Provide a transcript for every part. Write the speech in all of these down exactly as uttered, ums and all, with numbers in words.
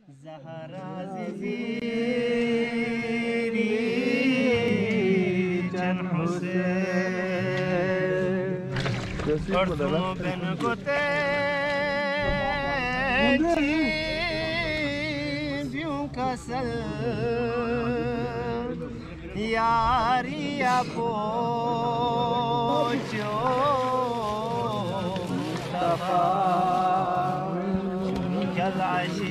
Zahra ziziri Jan Hussain Aur tu ben ko techi Vyun ka sal Yari apocho Mustafa Kal ashi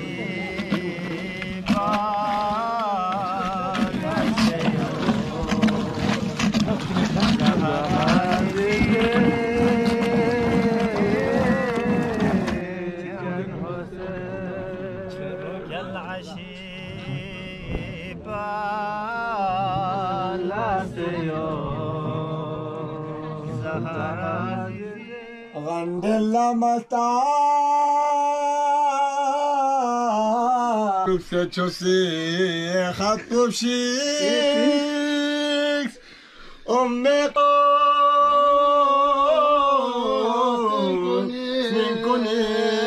Gandela mata Yoksa çosi Khaplu şiks Umme Sinkuni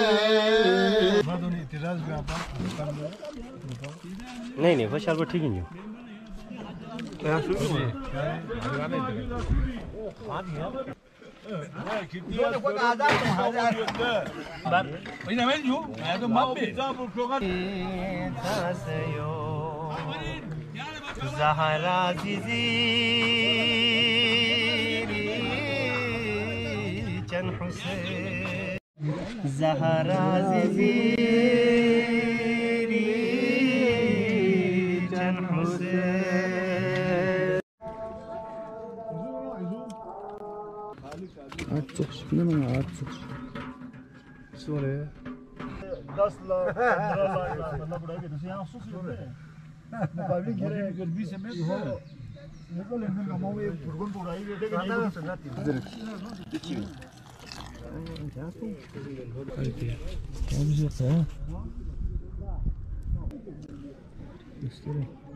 नहीं नहीं खुशहाल को ठीक ही नहीं Zahra ziziri Jan Hussain Zahra ziziri Jan Hussain Azoq ne mi Azoq Sore दस लाख पंद्रह लाख मतलब बढ़ा के तो यहाँ सौ से मुकाबले गिरे अगर बीस में हो देखो लेकिन कमाओ ये फुटबॉल उड़ाई बेटे के नहीं हो सकता देखिए क्या है